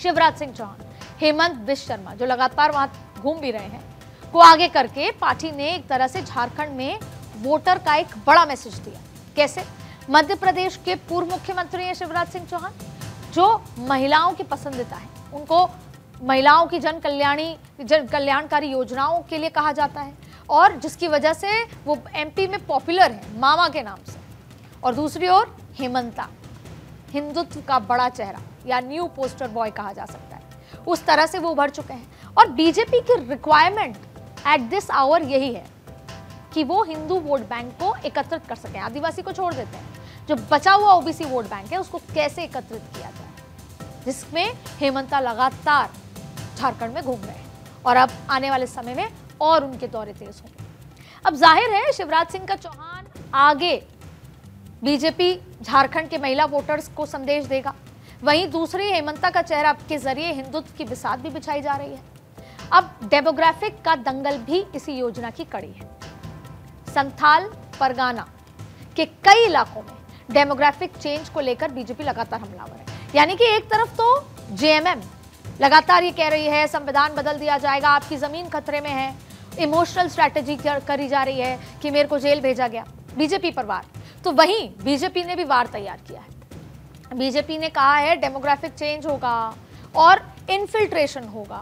शिवराज सिंह चौहान, हेमंत बिश्व शर्मा जो लगातार वहां घूम भी रहे हैं, को आगे करके पार्टी ने एक तरह से झारखंड में वोटर का एक बड़ा मैसेज दिया। कैसे? मध्य प्रदेश के पूर्व मुख्यमंत्री हैं शिवराज सिंह चौहान, जो महिलाओं की पसंदीदा है, उनको महिलाओं की जन कल्याणकारी योजनाओं के लिए कहा जाता है और जिसकी वजह से वो एमपी में पॉपुलर है मामा के नाम से। और दूसरी ओर हेमंता, हिंदुत्व का बड़ा चेहरा या न्यू पोस्टर बॉय कहा जा सकता है, उस तरह से वो उभर चुके हैं। और बीजेपी की रिक्वायरमेंट एट दिस आवर यही है कि वो हिंदू वोट बैंक को एकत्रित कर सकें। आदिवासी को छोड़ देते हैं, जो बचा हुआ ओबीसी वोट बैंक है उसको कैसे एकत्रित किया जाए, जिसमें हेमंता लगातार झारखंड में घूम रहे हैं और अब आने वाले समय में और उनके दौरे तेज होंगे। अब जाहिर है शिवराज सिंह का चौहान आगे बीजेपी झारखंड के महिला वोटर्स को संदेश देगा, वहीं दूसरी हेमंता का चेहरा के जरिए हिंदुत्व की बिसात भी बिछाई जा रही है। अब डेमोग्राफिक का दंगल भी इसी योजना की कड़ी है। संथाल परगाना के कई इलाकों में डेमोग्राफिक चेंज को लेकर बीजेपी लगातार हमलावर है। यानी कि एक तरफ तो जेएमएम लगातार ये कह रही है संविधान बदल दिया जाएगा, आपकी जमीन खतरे में है, इमोशनल स्ट्रैटेजी करी जा रही है कि मेरे को जेल भेजा गया, बीजेपी पर वार। तो वहीं बीजेपी ने भी वार तैयार किया है। बीजेपी ने कहा है डेमोग्राफिक चेंज होगा और इन्फिल्ट्रेशन होगा,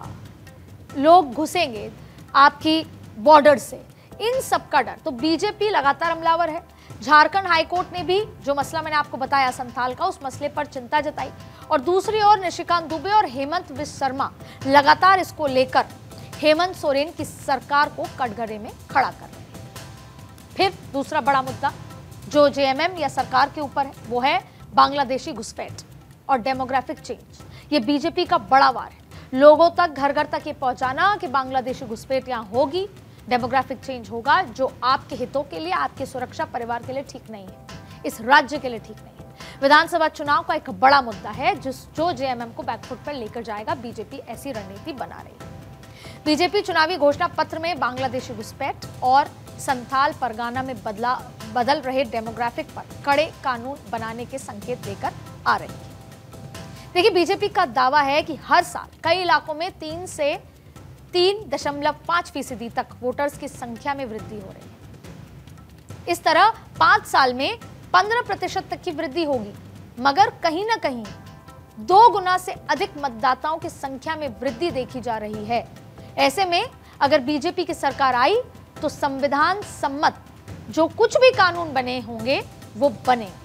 लोग घुसेंगे आपकी बॉर्डर से, इन सब का डर। तो बीजेपी लगातार हमलावर है। झारखंड हाईकोर्ट ने भी जो मसला मैंने आपको बताया संथाल का, उस मसले पर चिंता जताई और दूसरी ओर निशिकांत दुबे और हेमंत बिश्व शर्मा लगातार इसको लेकर हेमंत सोरेन की सरकार को कटघरे में खड़ा कर रहे हैं। फिर दूसरा बड़ा मुद्दा जो जेएमएम या सरकार के ऊपर है वो है बांग्लादेशी घुसपैठ और डेमोग्राफिक चेंज। ये बीजेपी का बड़ा वार है, लोगों तक घर घर तक ये पहुंचाना कि बांग्लादेशी घुसपैठ यहां होगी, डेमोग्राफिक चेंज होगा, जो आपके हितों के लिए, आपकी सुरक्षा, परिवार के लिए ठीक नहीं है, इस राज्य के लिए ठीक नहीं है। विधानसभा चुनाव का एक बड़ा मुद्दा है जो जेएमएम को बैकफुट पर लेकर जाएगा। बीजेपी ऐसी रणनीति बना रही है। बीजेपी चुनावी घोषणा पत्र में बांग्लादेशी घुसपैठ और संथाल परगाना में बदल रहे डेमोग्राफिक पर कड़े कानून बनाने के संकेत देकर आ रही है। देखिए, बीजेपी का दावा है कि हर साल कई इलाकों में 3 से 3.5% तक वोटर्स की संख्या में वृद्धि हो रही है। इस तरह 5 साल में 15% तक की वृद्धि होगी, मगर कहीं ना कहीं 2 गुना से अधिक मतदाताओं की संख्या में वृद्धि देखी जा रही है। ऐसे में अगर बीजेपी की सरकार आई तो संविधान सम्मत जो कुछ भी कानून बने होंगे वो बनेंगे।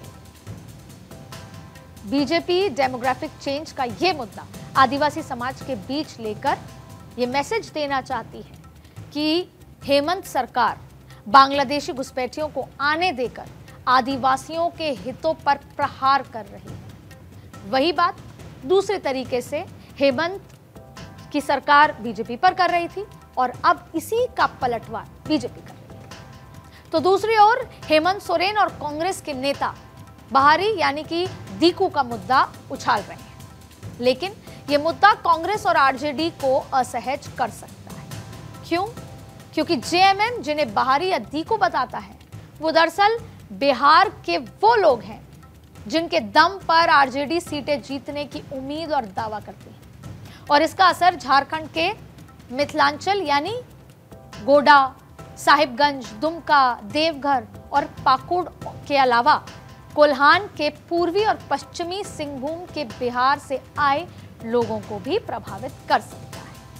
बीजेपी डेमोग्राफिक चेंज का ये मुद्दा आदिवासी समाज के बीच लेकर ये मैसेज देना चाहती है कि हेमंत सरकार बांग्लादेशी घुसपैठियों को आने देकर आदिवासियों के हितों पर प्रहार कर रही है। वही बात दूसरे तरीके से हेमंत की सरकार बीजेपी पर कर रही थी और अब इसी का पलटवार बीजेपी कर रही है। तो दूसरी ओर हेमंत सोरेन और कांग्रेस के नेता बहारी यानी कि दीकू का मुद्दा उछाल रहे हैं, लेकिन यह मुद्दा कांग्रेस और आरजेडी को असहज कर सकता है। क्यों? क्योंकि जेएमएम जिन्हें बहारी या दीकू बताता है वो दरअसल बिहार के वो लोग हैं जिनके दम पर आरजेडी सीटें जीतने की उम्मीद और दावा करती है और इसका असर झारखंड के मिथिलांचल यानी गोड्डा, साहिबगंज, दुमका, देवघर और पाकुड़ के अलावा कोल्हान के पूर्वी और पश्चिमी सिंहभूम के बिहार से आए लोगों को भी प्रभावित कर सकता है।